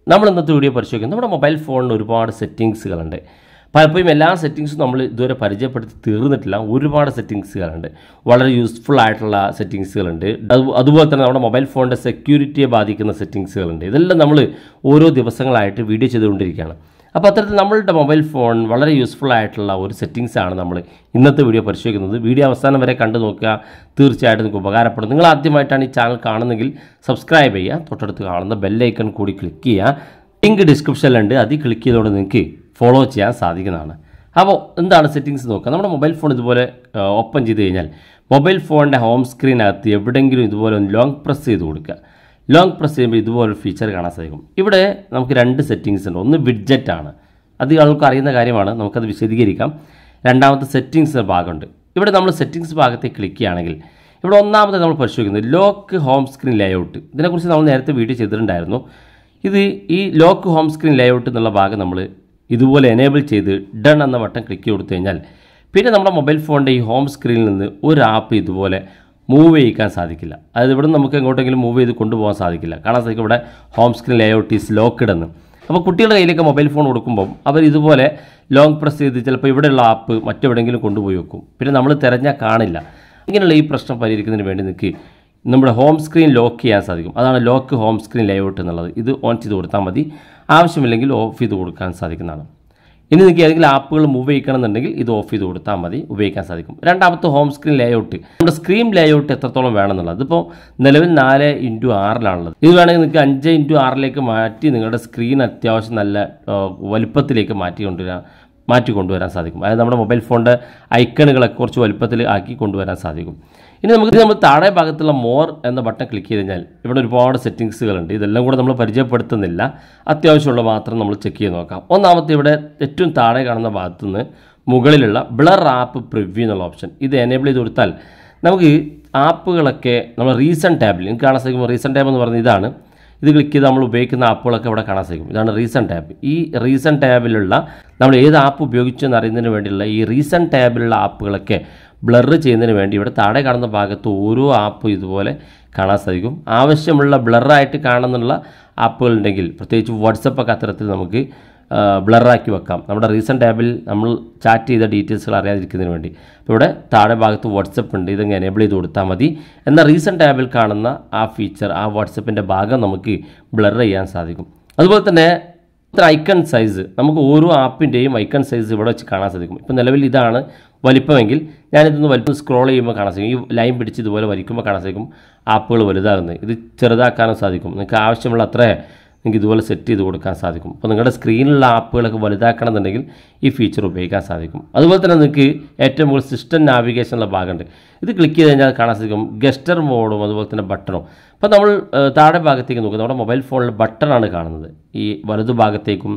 നമ്മൾ ഇന്നത്തെ വീഡിയോ പരിശോധിക്കുന്നത് നമ്മുടെ മൊബൈൽ ഫോണിന് ഒരുപാട് സെറ്റിങ്സുകളുണ്ട്. പലപ്പോഴും എല്ലാ സെറ്റിങ്സും നമ്മൾ ഇതുവരെ പരിചയപ്പെടുത്തി തീർന്നിട്ടില്ല. ഒരുപാട് സെറ്റിങ്സുകളുണ്ട്, വളരെ യൂസ്ഫുൾ ആയിട്ടുള്ള സെറ്റിങ്സുകളുണ്ട്. അതുപോലെ തന്നെ നമ്മുടെ മൊബൈൽ ഫോണിൻ്റെ സെക്യൂരിറ്റിയെ ബാധിക്കുന്ന സെറ്റിങ്സുകളുണ്ട്. ഇതെല്ലാം നമ്മൾ ഓരോ ദിവസങ്ങളായിട്ട് വീഡിയോ ചെയ്തുകൊണ്ടിരിക്കുകയാണ്. അപ്പോൾ അത്തരത്തിൽ നമ്മളുടെ മൊബൈൽ ഫോൺ വളരെ യൂസ്ഫുൾ ആയിട്ടുള്ള ഒരു സെറ്റിങ്സാണ് നമ്മൾ ഇന്നത്തെ വീഡിയോ പരിശോധിക്കുന്നത്. വീഡിയോ അവസാനം വരെ കണ്ടു നോക്കുക, തീർച്ചയായിട്ടും നിങ്ങൾക്ക് ഉപകാരപ്പെടും. നിങ്ങൾ ആദ്യമായിട്ടാണ് ഈ ചാനൽ കാണുന്നതെങ്കിൽ സബ്സ്ക്രൈബ് ചെയ്യുക, തൊട്ടടുത്ത് കാണുന്ന ബെല്ലൈക്കൺ കൂടി ക്ലിക്ക് ചെയ്യുക. ലിങ്ക് ഡിസ്ക്രിപ്ഷനിലുണ്ട്, അതിൽ ക്ലിക്ക് ചെയ്തുകൊണ്ട് നിങ്ങൾക്ക് ഫോളോ ചെയ്യാൻ സാധിക്കുന്നതാണ്. അപ്പോൾ എന്താണ് സെറ്റിങ്സ് നോക്കുക. നമ്മുടെ മൊബൈൽ ഫോൺ ഇതുപോലെ ഓപ്പൺ ചെയ്ത് കഴിഞ്ഞാൽ മൊബൈൽ ഫോണിൻ്റെ ഹോം സ്ക്രീനകത്ത് എവിടെയെങ്കിലും ഇതുപോലെ ഒന്ന് ലോങ് പ്രസ് ചെയ്ത് കൊടുക്കുക. ലോങ് പ്രസ് ചെയ്യുമ്പോൾ ഇതുപോലൊരു ഫീച്ചർ കാണാൻ സാധിക്കും. ഇവിടെ നമുക്ക് രണ്ട് സെറ്റിങ്സ് ഉണ്ട്. ഒന്ന് വിഡ്ജറ്റ് ആണ്, അത് ആൾക്ക് അറിയുന്ന കാര്യമാണ്, നമുക്കത് വിശദീകരിക്കാം. രണ്ടാമത്തെ സെറ്റിങ്സ് ഭാഗമുണ്ട്. ഇവിടെ നമ്മൾ സെറ്റിങ്സ് ഭാഗത്തേക്ക് ക്ലിക്ക് ചെയ്യുകയാണെങ്കിൽ ഇവിടെ ഒന്നാമത് നമ്മൾ പരിശോധിക്കുന്നത് ലോക്ക് ഹോം സ്ക്രീൻ ലേഔട്ട്. ഇതിനെക്കുറിച്ച് നമ്മൾ നേരത്തെ വീഡിയോ ചെയ്തിട്ടുണ്ടായിരുന്നു. ഈ ലോക്ക് ഹോം സ്ക്രീൻ ലേഔട്ട് എന്നുള്ള ഭാഗം നമ്മൾ ഇതുപോലെ എനേബിൾ ചെയ്ത് ഡൺ എന്ന ബട്ടൺ ക്ലിക്ക് കൊടുത്തു കഴിഞ്ഞാൽ പിന്നെ നമ്മുടെ മൊബൈൽ ഫോണിൻ്റെ ഈ ഹോം സ്ക്രീനിൽ നിന്ന് ഒരു ആപ്പ് ഇതുപോലെ മൂവ് ചെയ്യിക്കാൻ സാധിക്കില്ല. അതായത് ഇവിടെ നമുക്ക് എങ്ങോട്ടെങ്കിലും മൂവ് ചെയ്ത് കൊണ്ടുപോകാൻ സാധിക്കില്ല. കാണാൻ സാധിക്കും ഇവിടെ home screen layout is locked എന്ന്. അപ്പോൾ കുട്ടികളുടെ കയ്യിലേക്ക് മൊബൈൽ ഫോൺ കൊടുക്കുമ്പോൾ അവർ ഇതുപോലെ ലോങ് പ്രസ് ചെയ്ത് ചിലപ്പോൾ ഇവിടെയുള്ള ആപ്പ് മറ്റെവിടെയെങ്കിലും കൊണ്ടുപോയി വെക്കും. പിന്നെ നമ്മൾ തിരഞ്ഞാൽ കാണില്ല. ഇങ്ങനെയുള്ള ഈ പ്രശ്നം പരിഹരിക്കുന്നതിന് വേണ്ടി നിങ്ങൾക്ക് നമ്മുടെ ഹോം സ്ക്രീൻ ലോക്ക് ചെയ്യാൻ സാധിക്കും. അതാണ് ലോക്ക് ഹോം സ്ക്രീൻ ലേഔട്ട് എന്നുള്ളത്. ഇത് ഓൺ ചെയ്ത് കൊടുത്താൽ മതി, ആവശ്യമില്ലെങ്കിൽ ഓഫ് ചെയ്ത് കൊടുക്കാൻ സാധിക്കുന്നതാണ്. ഇനി നിങ്ങൾക്ക് ഏതെങ്കിലും ആപ്പുകൾ മൂവ് ചെയ്യിക്കണമെന്നുണ്ടെങ്കിൽ ഇത് ഓഫ് ചെയ്ത് കൊടുത്താൽ മതി, ഉപയോഗിക്കാൻ സാധിക്കും. രണ്ടാമത്തെ ഹോം സ്ക്രീൻ ലേഔട്ട്, നമ്മുടെ സ്ക്രീൻ ലേഔട്ട് എത്രത്തോളം വേണമെന്നുള്ളത്. ഇതിപ്പോൾ നിലവിൽ 4:6 ഇത് വേണമെങ്കിൽ നിങ്ങൾക്ക് 5:6 മാറ്റി നിങ്ങളുടെ സ്ക്രീൻ അത്യാവശ്യം നല്ല വലുപ്പത്തിലേക്ക് മാറ്റി കൊണ്ടുവരാൻ സാധിക്കും. അതായത് നമ്മുടെ മൊബൈൽ ഫോണിൻ്റെ ഐക്കണുകളൊക്കെ കുറച്ച് വലുപ്പത്തിൽ ആക്കി കൊണ്ടുവരാൻ സാധിക്കും. ഇനി നമ്മൾ താഴെ ഭാഗത്തുള്ള മോർ എന്ന ബട്ടൺ ക്ലിക്ക് ചെയ്ത് കഴിഞ്ഞാൽ ഇവിടെ ഒരുപാട് സെറ്റിങ്സുകളുണ്ട്. ഇതെല്ലാം കൂടെ നമ്മൾ പരിചയപ്പെടുത്തുന്നില്ല, അത്യാവശ്യമുള്ള മാത്രം നമ്മൾ ചെക്ക് ചെയ്ത് നോക്കാം. ഒന്നാമത്തെ ഇവിടെ ഏറ്റവും താഴെ കാണുന്ന ഭാഗത്തു നിന്ന് മുകളിലുള്ള ബ്ലർ ആപ്പ് പ്രിവ്യൂ എന്നുള്ള ഓപ്ഷൻ, ഇത് എനേബിൾ ചെയ്ത് കൊടുത്താൽ നമുക്ക് ആപ്പുകളൊക്കെ നമ്മൾ റീസെൻറ്റ് ടാബിൽ നിങ്ങൾക്ക് കാണാൻ സാധിക്കും. റീസെൻറ്റ് ടാബ് എന്ന് പറഞ്ഞാൽ ഇതാണ്. ഇത് ക്ലിക്ക് ചെയ്ത് നമ്മൾ ഉപയോഗിക്കുന്ന ആപ്പുകളൊക്കെ ഇവിടെ കാണാൻ സാധിക്കും. ഇതാണ് റീസെൻറ്റ് ടാബ്. ഈ റീസെൻറ്റ് ടാബിലുള്ള നമ്മൾ ഏത് ആപ്പ് ഉപയോഗിച്ചു എന്നറിയുന്നതിന് വേണ്ടിയുള്ള ഈ റീസെൻറ്റ് ടാബിലുള്ള ആപ്പുകളൊക്കെ ബ്ലർ ചെയ്യുന്നതിന് വേണ്ടി ഇവിടെ താഴെ കാണുന്ന ഭാഗത്ത് ഓരോ ആപ്പും ഇതുപോലെ കാണാൻ സാധിക്കും. ആവശ്യമുള്ള ബ്ലറായിട്ട് കാണുന്നുള്ള ആപ്പുകളുണ്ടെങ്കിൽ പ്രത്യേകിച്ച് വാട്സപ്പൊക്കെ അത്തരത്തിൽ നമുക്ക് ബ്ലറാക്കി വെക്കാം. നമ്മുടെ റീസെൻറ്റ് ടാബിൽ നമ്മൾ ചാറ്റ് ചെയ്ത ഡീറ്റെയിൽസുകൾ അറിയാതിരിക്കുന്നതിന് വേണ്ടി. അപ്പോൾ ഇവിടെ താഴെ ഭാഗത്ത് വാട്സപ്പ് ഉണ്ട്, ഇതങ്ങ് എനേബിൾ ചെയ്ത് കൊടുത്താൽ മതി. എന്നാൽ റീസെൻറ്റ് ടാബിൽ കാണുന്ന ആ ഫീച്ചർ, ആ വാട്സപ്പിൻ്റെ ഭാഗം നമുക്ക് ബ്ലർ ചെയ്യാൻ സാധിക്കും. അതുപോലെ തന്നെ ഐക്കൺ സൈസ്, നമുക്ക് ഓരോ ആപ്പിൻ്റെയും ഐക്കൺ സൈസ് ഇവിടെ വെച്ച് കാണാൻ സാധിക്കും. ഇപ്പോൾ നിലവിൽ ഇതാണ് വലിപ്പമെങ്കിൽ ഞാനിതൊന്ന് വലിപ്പം സ്ക്രോൾ ചെയ്യുമ്പോൾ കാണാൻ സാധിക്കും. ഈ ലൈൻ പിടിച്ച് ഇതുപോലെ വലിക്കുമ്പോൾ കാണാൻ സാധിക്കും ആപ്പുകൾ വലുതാകുന്നത്. ഇത് ചെറുതാക്കാനും സാധിക്കും. നിങ്ങൾക്ക് ആവശ്യമുള്ള അത്ര നിങ്ങൾക്ക് ഇതുപോലെ സെറ്റ് ചെയ്ത് കൊടുക്കാൻ സാധിക്കും. അപ്പോൾ നിങ്ങളുടെ സ്ക്രീനിലുള്ള ആപ്പുകളൊക്കെ വലുതാക്കണമെന്നുണ്ടെങ്കിൽ ഈ ഫീച്ചർ ഉപയോഗിക്കാൻ സാധിക്കും. അതുപോലെ തന്നെ നിങ്ങൾക്ക് ഏറ്റവും കൂടുതൽ സിസ്റ്റം നാവിഗേഷനുള്ള ഭാഗമുണ്ട്. ഇത് ക്ലിക്ക് ചെയ്ത് കഴിഞ്ഞാൽ കാണാൻ സാധിക്കും ഗസ്റ്റർ മോഡും അതുപോലെ തന്നെ ബട്ടണും. അപ്പോൾ നമ്മൾ താഴെ ഭാഗത്തേക്ക് നോക്കുക, നമ്മുടെ മൊബൈൽ ഫോണിൽ ബട്ടണാണ് കാണുന്നത്. ഈ വലതു ഭാഗത്തേക്കും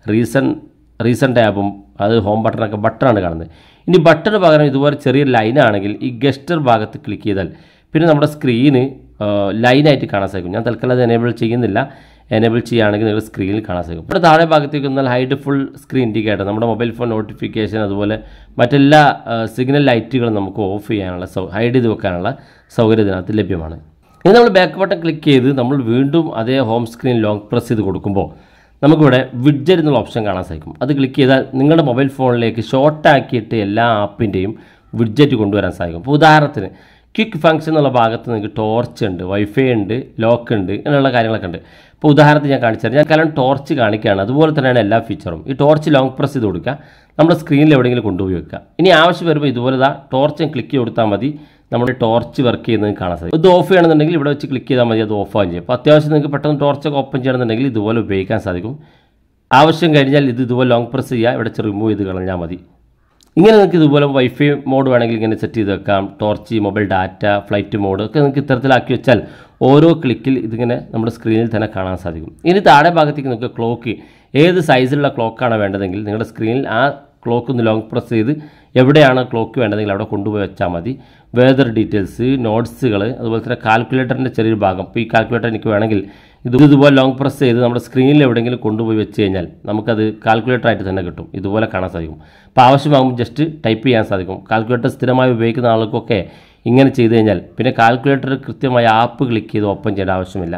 റീസെൻറ്റ് ടാബും അത് ഹോം ബട്ടണൊക്കെ ബട്ടണാണ് കാണുന്നത്. ഇനി ബട്ടണ് പകരം ഇതുപോലെ ചെറിയ ലൈനാണെങ്കിൽ ഈ ഗസ്റ്റർ ഭാഗത്ത് ക്ലിക്ക് ചെയ്താൽ പിന്നെ നമ്മുടെ സ്ക്രീന് ലൈനായിട്ട് കാണാൻ സാധിക്കും. ഞാൻ തൽക്കാലം അത് എനേബിൾ ചെയ്യുന്നില്ല. എനേബിൾ ചെയ്യുകയാണെങ്കിൽ നിങ്ങൾ സ്ക്രീനിൽ കാണാൻ സാധിക്കും. ഇവിടെ താഴെ ഭാഗത്തേക്ക് വന്നാൽ ഹൈഡ് ഫുൾ സ്ക്രീൻ ഇൻഡിക്കേറ്റർ, നമ്മുടെ മൊബൈൽ ഫോൺ നോട്ടിഫിക്കേഷൻ അതുപോലെ മറ്റെല്ലാ സിഗ്നൽ ലൈറ്റുകളും നമുക്ക് ഓഫ് ചെയ്യാനുള്ള ഹൈഡ് ചെയ്ത് വെക്കാനുള്ള സൗകര്യം ഇതിനകത്ത് ലഭ്യമാണ്. ഇനി നമ്മൾ ബാക്ക് ബട്ടൺ ക്ലിക്ക് ചെയ്ത് നമ്മൾ വീണ്ടും അതേ ഹോം സ്ക്രീൻ ലോങ് പ്രസ് ചെയ്ത് കൊടുക്കുമ്പോൾ നമുക്കിവിടെ വിഡ്ജറ്റ് എന്നുള്ള ഓപ്ഷൻ കാണാൻ സാധിക്കും. അത് ക്ലിക്ക് ചെയ്താൽ നിങ്ങളുടെ മൊബൈൽ ഫോണിലേക്ക് ഷോർട്ടാക്കിയിട്ട് എല്ലാ ആപ്പിൻ്റെയും വിഡ്ജറ്റ് കൊണ്ടുവരാൻ സാധിക്കും. ഇപ്പോൾ ഉദാഹരണത്തിന് ക്വിക്ക് ഫംഗ്ഷൻ എന്നുള്ള ഭാഗത്ത് നിങ്ങൾക്ക് ടോർച്ച് ഉണ്ട്, വൈഫൈ ഉണ്ട്, ലോക്ക് ഉണ്ട്, അങ്ങനെയുള്ള കാര്യങ്ങളൊക്കെ ഉണ്ട്. ഇപ്പോൾ ഉദാഹരണത്തിന് ഞാൻ കാണിച്ചു തരാം. ഞാൻ കാരണം ടോർച്ച് കാണിക്കുകയാണ്, അതുപോലെ തന്നെയാണ് എല്ലാ ഫീച്ചറും. ഈ ടോർച്ച് ലോങ് പ്രസ് ചെയ്ത് കൊടുക്കുക, നമ്മുടെ സ്ക്രീനിൽ എവിടെയെങ്കിലും കൊണ്ടുപോയി വെക്കുക. ഇനി ആവശ്യം വരുമ്പോൾ ഇതുപോലെ ടോർച്ച് ക്ലിക്ക് ചെയ്ത് കൊടുത്താൽ മതി, നമ്മുടെ ടോർച്ച് വർക്ക് ചെയ്യുന്നത് കാണാൻ സാധിക്കും. ഇത് ഓഫ് ചെയ്യണമെന്നുണ്ടെങ്കിൽ ഇവിടെ വെച്ച് ക്ലിക്ക് ചെയ്താൽ മതി, അത് ഓഫ് ആകും ചെയ്യും. അപ്പോൾ അത്യാവശ്യം നിങ്ങൾക്ക് പെട്ടെന്ന് ടോർച്ചൊക്കെ ഓപ്പൺ ചെയ്യണമെന്നുണ്ടെങ്കിൽ ഇതുപോലെ ഉപയോഗിക്കാൻ സാധിക്കും. ആവശ്യം കഴിഞ്ഞാൽ ഇതുപോലെ ലോങ് പ്രസ് ചെയ്യുക, ഇവിടെ റിമൂവ് ചെയ്ത് കളഞ്ഞാൽ മതി. ഇങ്ങനെ നിങ്ങൾക്ക് ഇതുപോലെ വൈഫൈ മോഡ് വേണമെങ്കിൽ ഇങ്ങനെ സെറ്റ് ചെയ്ത് വെക്കാം. Torch, mobile data, flight mode ഒക്കെ നിങ്ങൾക്ക് ഇത്തരത്തിലാക്കി വെച്ചാൽ ഓരോ ക്ലിക്കിൽ ഇതിങ്ങനെ നമ്മുടെ സ്ക്രീനിൽ തന്നെ കാണാൻ സാധിക്കും. ഇനി താഴെ ഭാഗത്തേക്ക് നിങ്ങൾക്ക് ക്ലോക്ക്, ഏത് സൈസിലുള്ള ക്ലോക്കാണ് വേണ്ടതെങ്കിൽ നിങ്ങളുടെ സ്ക്രീനിൽ ആ ക്ലോക്ക് ഒന്ന് ലോങ് പ്രസ് ചെയ്ത് എവിടെയാണ് ക്ലോക്ക് വേണ്ടതെങ്കിൽ അവിടെ കൊണ്ടുപോയി വെച്ചാൽ മതി. വെതർ ഡീറ്റെയിൽസ്, നോട്ട്സുകൾ, അതുപോലെ തന്നെ കാൽക്കുലേറ്ററിൻ്റെ ചെറിയൊരു ഭാഗം. ഇപ്പോൾ ഈ കാൽക്കുലേറ്റർ എനിക്ക് വേണമെങ്കിൽ ഇതുപോലെ ലോങ് പ്രസ് ചെയ്ത് നമ്മുടെ സ്ക്രീനിൽ എവിടെയെങ്കിലും കൊണ്ടുപോയി വെച്ച് കഴിഞ്ഞാൽ നമുക്കത് കാൽക്കുലേറ്ററായിട്ട് തന്നെ കിട്ടും. ഇതുപോലെ കാണാൻ സാധിക്കും. അപ്പോൾ ആവശ്യമാകുമ്പോൾ ജസ്റ്റ് ടൈപ്പ് ചെയ്യാൻ സാധിക്കും. കാൽക്കുലേറ്റർ സ്ഥിരമായി ഉപയോഗിക്കുന്ന ആൾക്കൊക്കെ ഇങ്ങനെ ചെയ്ത് കഴിഞ്ഞാൽ പിന്നെ കാൽക്കുലേറ്റർ കൃത്യമായ ആപ്പ് ക്ലിക്ക് ചെയ്ത് ഓപ്പൺ ചെയ്യേണ്ട ആവശ്യമില്ല.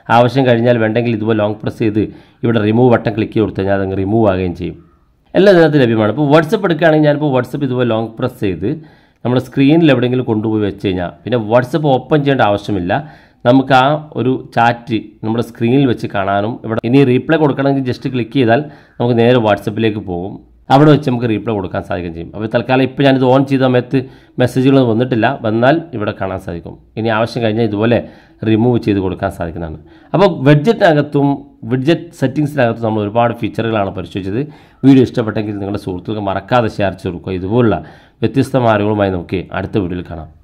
ആവശ്യം കഴിഞ്ഞാൽ വേണ്ടെങ്കിൽ ഇതുപോലെ ലോങ് പ്രസ് ചെയ്ത് ഇവിടെ റിമൂവ് ബട്ടൺ ക്ലിക്ക് ചെയ്ത് കൊടുത്തു കഴിഞ്ഞാൽ അതങ്ങ് റിമൂവ് ആകുകയും ചെയ്യും. എല്ലാം ഇതിനകത്ത് ലഭ്യമാണ്. ഇപ്പോൾ വാട്സപ്പ് എടുക്കുകയാണെങ്കിൽ ഞാനിപ്പോൾ വാട്സപ്പ് ഇതുപോലെ ലോങ് പ്രസ് ചെയ്ത് നമ്മുടെ സ്ക്രീനിൽ എവിടെയെങ്കിലും കൊണ്ടുപോയി വെച്ച് കഴിഞ്ഞാൽ പിന്നെ വാട്സപ്പ് ഓപ്പൺ ചെയ്യേണ്ട ആവശ്യമില്ല. നമുക്ക് ആ ഒരു ചാറ്റ് നമ്മുടെ സ്ക്രീനിൽ വെച്ച് കാണാനും ഇവിടെ ഇനി റീപ്ലൈ കൊടുക്കണമെങ്കിൽ ജസ്റ്റ് ക്ലിക്ക് ചെയ്താൽ നമുക്ക് നേരെ വാട്സപ്പിലേക്ക് പോകും. അവിടെ വെച്ച് നമുക്ക് റീപ്ലൈ കൊടുക്കാൻ സാധിക്കുകയും ചെയ്യും. അപ്പോൾ തൽക്കാലം ഇപ്പോൾ ഞാനിത് ഓൺ ചെയ്ത സമയത്ത് മെസ്സേജുകളൊന്നും വന്നിട്ടില്ല, വന്നാൽ ഇവിടെ കാണാൻ സാധിക്കും. ഇനി ആവശ്യം കഴിഞ്ഞാൽ ഇതുപോലെ റിമൂവ് ചെയ്ത് കൊടുക്കാൻ സാധിക്കുന്നതാണ്. അപ്പോൾ വെഡ്ജറ്റിനകത്തും വിഡ്ജറ്റ് സെറ്റിങ്സിനകത്തും നമ്മൾ ഒരുപാട് ഫീച്ചറുകളാണ് പരിശോധിച്ചത്. വീഡിയോ ഇഷ്ടപ്പെട്ടെങ്കിൽ നിങ്ങളുടെ സുഹൃത്തുക്കൾക്ക് മറക്കാതെ ഷെയർ ചെയ്ത് കൊടുക്കുക. ഇതുപോലുള്ള വ്യത്യസ്തമായ അറിവുകളുമായി നമുക്ക് അടുത്ത വീഡിയോയിൽ കാണാം.